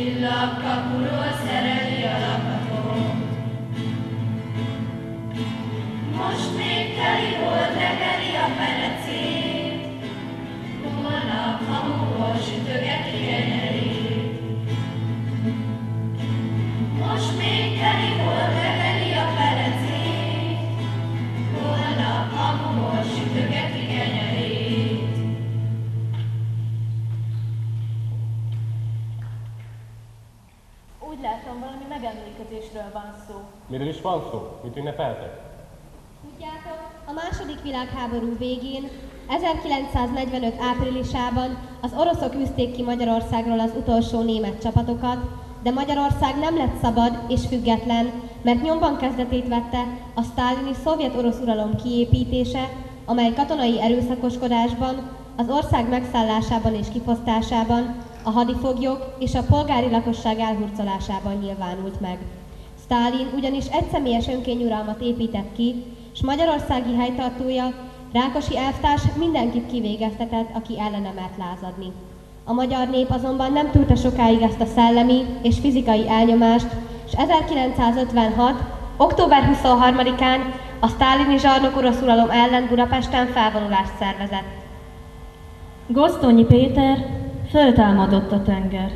Csillagkapuról szereli a lakatot. Most még teli hold regeli a perecét, holnap hamuból sütögeti kenyerét. Most még teli hold regeli a perecét, holnap hamuból sütögeti kenyerét. Úgy látom, valami megemlékezésről van szó. Miről is van szó? Mit ünnepeltek? Tudjátok, a második világháború végén, 1945 áprilisában az oroszok űzték ki Magyarországról az utolsó német csapatokat, de Magyarország nem lett szabad és független, mert nyomban kezdetét vette a sztálini szovjet-orosz uralom kiépítése, amely katonai erőszakoskodásban, az ország megszállásában és kifosztásában, a hadifoglyok és a polgári lakosság elhurcolásában nyilvánult meg. Sztálin ugyanis egyszemélyes önkényuralmat épített ki, s magyarországi helytartója, Rákosi elvtárs mindenkit kivégeztetett, aki ellene mert lázadni. A magyar nép azonban nem tűrte sokáig ezt a szellemi és fizikai elnyomást, és 1956. október 23-án a sztálini zsarnok orosz uralom ellen Budapesten felvonulást szervezett. Gosztonyi Péter föltámadott a tenger.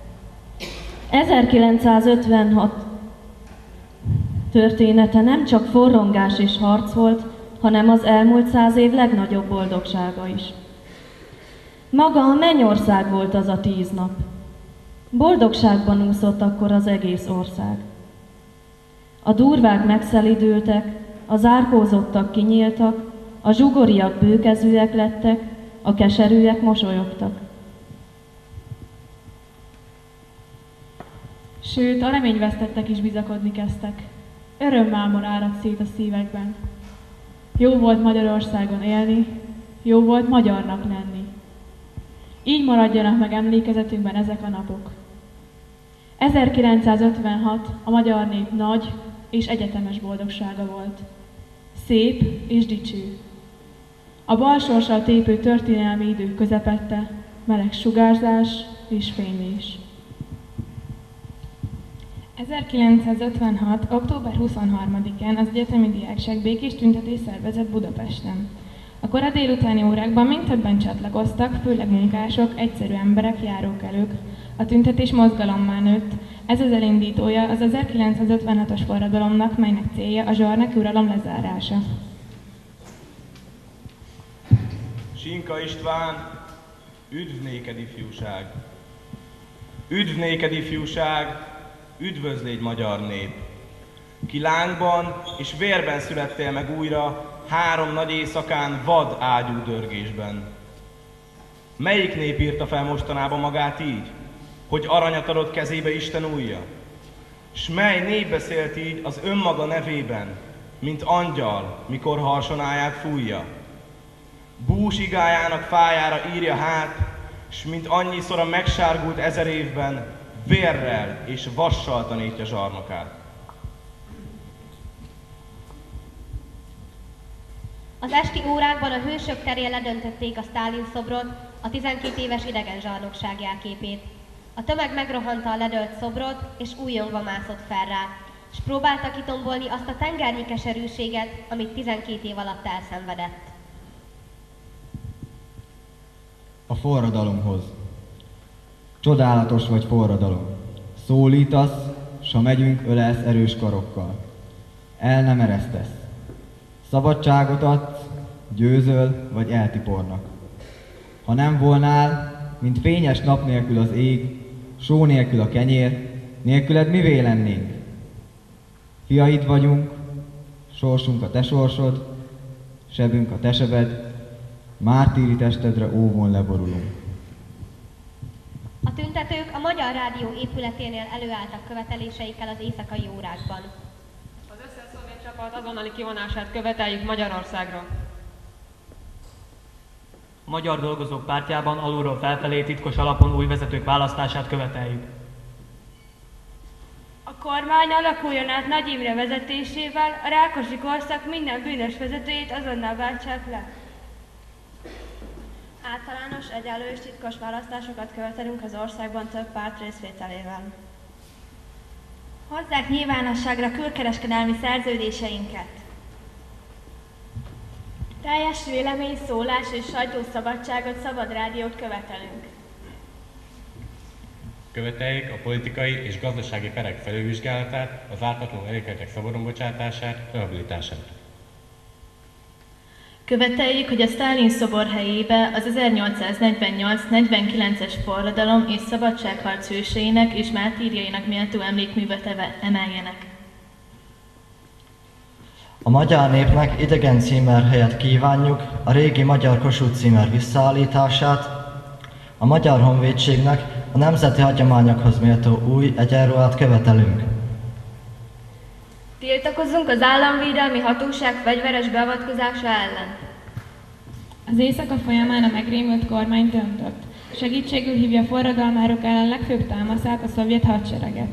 1956 története nem csak forrongás és harc volt, hanem az elmúlt 100 év legnagyobb boldogsága is. Maga a mennyország volt az a 10 nap. Boldogságban úszott akkor az egész ország. A durvák megszelidültek, a zárkózottak kinyíltak, a zsugoriak bőkezűek lettek, a keserűek mosolyogtak. Sőt, a reményvesztettek is bizakodni kezdtek. Örömmámor áradt szét a szívekben. Jó volt Magyarországon élni, jó volt magyarnak lenni. Így maradjanak meg emlékezetünkben ezek a napok. 1956 a magyar nép nagy és egyetemes boldogsága volt. Szép és dicső. A balsorssal tépő történelmi idők közepette meleg sugárzás és fénylés. 1956. október 23-án az egyetemi diákság békés tüntetés szervezett Budapesten. A kora délutáni órákban mind többen csatlakoztak, főleg munkások, egyszerű emberek, járókelők. A tüntetés mozgalommá nőtt. Ez az elindítója az 1956-os forradalomnak, melynek célja a zsarnoki uralom lezárása. Sinka István, üdv néked ifjúság! Üdv néked ifjúság! Üdvözlégy magyar nép! Ki lángban és vérben születtél meg újra, 3 nagy éjszakán vad ágyú dörgésben. Melyik nép írta fel mostanában magát így, hogy aranyat adott kezébe Isten ujja? S mely nép beszélt így az önmaga nevében, mint angyal, mikor harsonáját fújja? Bús igájának fájára írja hát, s mint annyiszor a megsárgult 1000 évben, vérrel és vassal tanítja zsarnokát. Az esti órákban a hősök terén ledöntötték a Sztálin szobrot, a 12 éves idegen zsarnokság jelképét. A tömeg megrohanta a ledölt szobrot, és újjongva mászott fel rá, és próbálta kitombolni azt a tengernyi keserűséget, amit 12 év alatt elszenvedett. A forradalomhoz. Csodálatos vagy forradalom. Szólítasz, s ha megyünk, ölelsz erős karokkal. El nem eresztesz. Szabadságot adsz, győzöl, vagy eltipornak. Ha nem volnál, mint fényes nap nélkül az ég, só nélkül a kenyér, nélküled mivé lennénk? Fiaid vagyunk, sorsunk a te sorsod, sebünk a te sebed, mártíri testedre óvon leborulunk. A tüntetők a Magyar Rádió épületénél előálltak követeléseikkel az éjszakai órákban. Az összes szovjet csapat azonnali kivonását követeljük Magyarországról. A Magyar Dolgozók Pártjában alulról felfelé titkos alapon új vezetők választását követeljük. A kormány alakuljon át Nagy Imre vezetésével, a Rákosi korszak minden bűnös vezetőjét azonnal váltsák le. Általános, egyenlő és titkos választásokat követelünk az országban több párt részvételével. Hozzák nyilvánosságra külkereskedelmi szerződéseinket. Teljes vélemény, szólás és sajtószabadságot, szabad rádiót követelünk. Követeljék a politikai és gazdasági perek felülvizsgálatát, az ártatlanul elítéltek szabadon bocsátását, rehabilitását. Követeljük, hogy a Sztálin szobor helyébe az 1848-49-es forradalom és szabadságharc hőseinek és mártírjainak méltó emlékművet emeljenek. A magyar népnek idegen címer helyett kívánjuk a régi magyar Kossuth címer visszaállítását, a Magyar Honvédségnek a nemzeti hagyományokhoz méltó új egyenruhát követelünk. Tiltakozunk az államvédelmi hatóság fegyveres beavatkozása ellen. Az éjszaka folyamán a megrémült kormány döntött. Segítségül hívja forradalmárok ellen legfőbb támaszát, a szovjet hadsereget.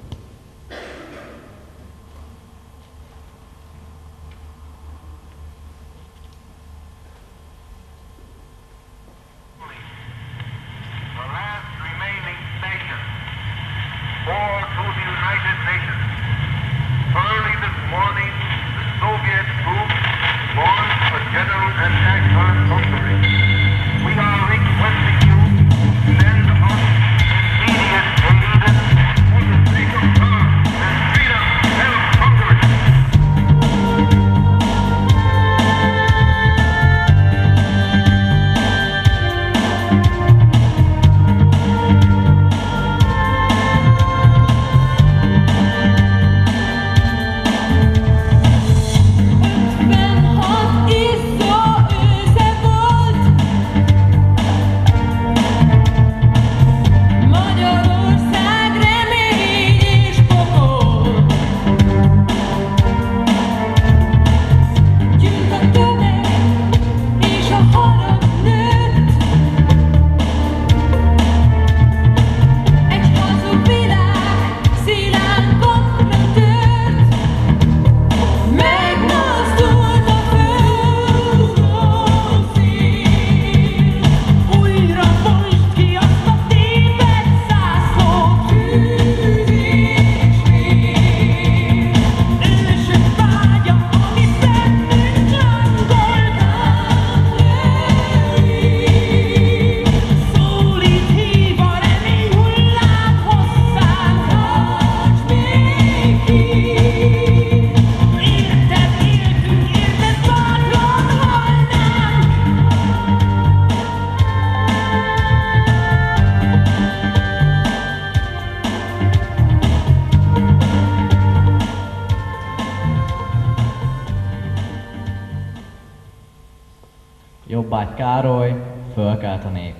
Jobbágy Károly, fölkelt a nép.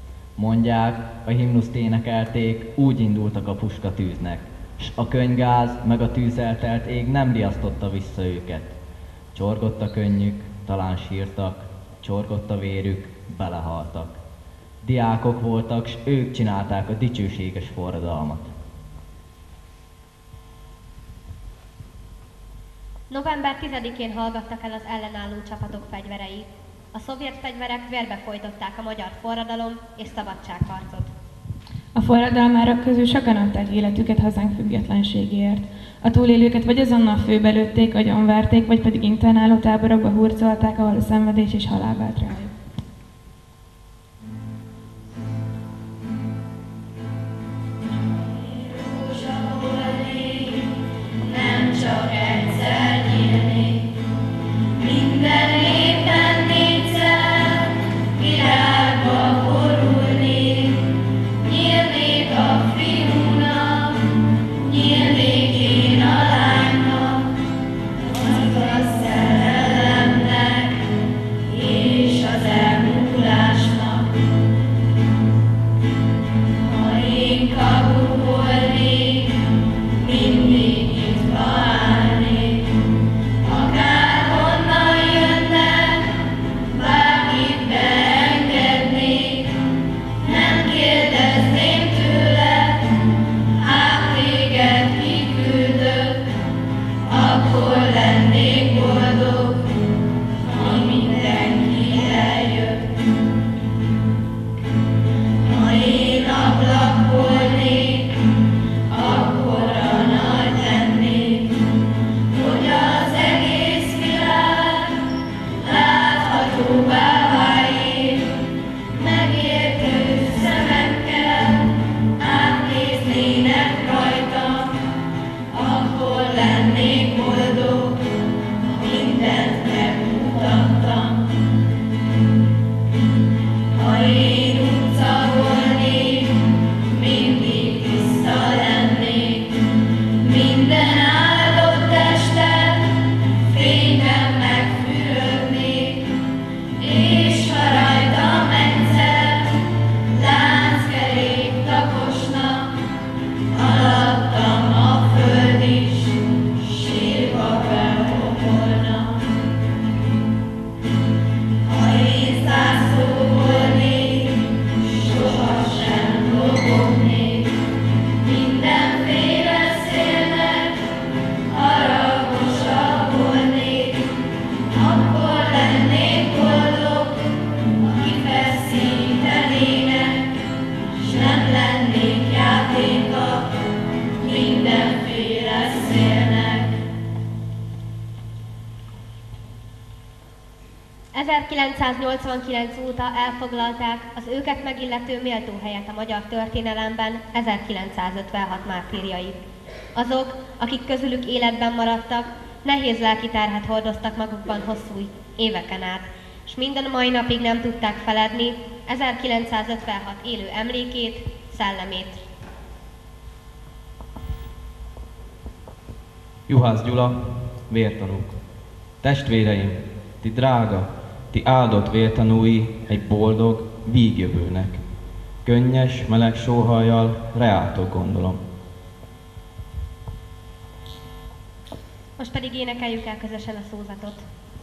Mondják, a himnuszt énekelték, úgy indultak a puskatűznek, s a könygáz meg a tűzeltelt ég nem riasztotta vissza őket. Csorgott a könnyük, talán sírtak, csorgott a vérük, belehaltak. Diákok voltak, s ők csinálták a dicsőséges forradalmat. November 10-én hallgattak el az ellenálló csapatok fegyverei. A szovjet fegyverek vérbe folytották a magyar forradalom és szabadságharcot. A forradalmárok közül sokan adták életüket hazánk függetlenségéért. A túlélőket vagy azonnal főbe lőtték, agyonverték, vagy pedig internáló táborokba hurcolták, ahol a szenvedés és halál vált rájuk. Nem csak egyszer nyílni, minden évben négyszer világba borulni. Nyílnék a fiúnak, nyílnék én a lánynak, az igaz szerelemnek és az 1989 óta elfoglalták az őket megillető méltó helyet a magyar történelemben 1956 mártírjai. Azok, akik közülük életben maradtak, nehéz lelki terhet hordoztak magukban hosszú éveken át, és minden mai napig nem tudták feledni 1956 élő emlékét, szellemét. Juhász Gyula, vértanúk. Testvéreim, ti drága, ti áldott vértanúi egy boldog vígjövőnek. Könnyes, meleg sóhajjal reátok gondolom. Most pedig énekeljük el közösen a szózatot.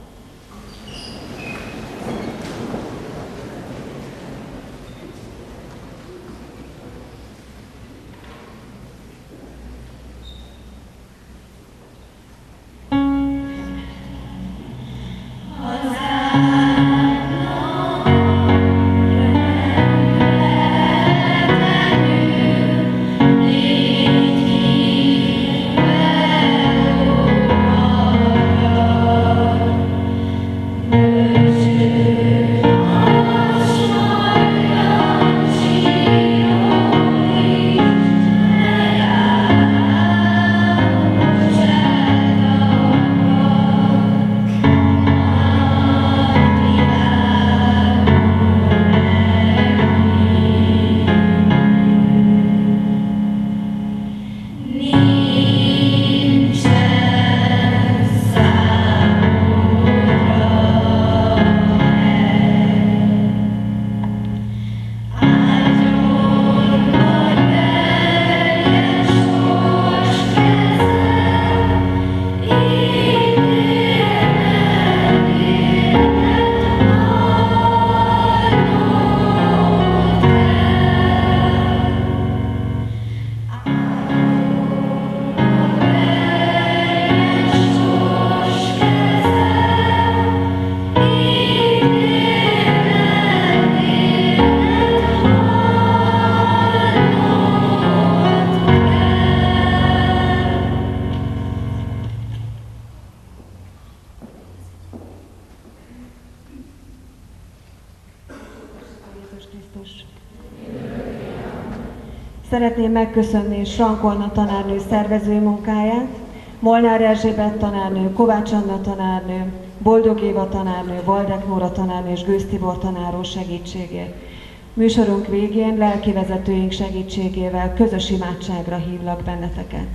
Szeretném megköszönni Frankolna tanárnő szervezői munkáját, Molnár Erzsébet tanárnő, Kovács Anna tanárnő, Boldog Éva tanárnő, Valdek Nóra tanárnő és Gőz Tibor tanáró segítségét. Műsorunk végén lelkivezetőink segítségével közös imádságra hívlak benneteket.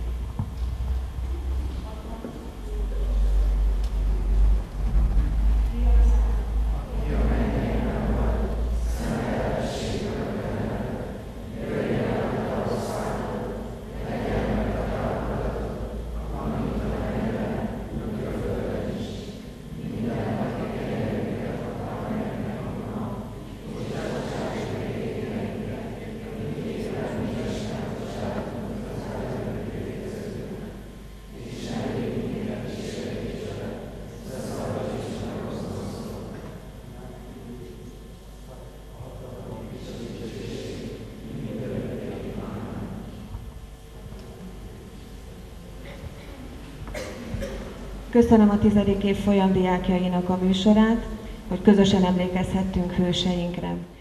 Köszönöm a 10. év folyamdiákjainak a műsorát, hogy közösen emlékezhettünk hőseinkre.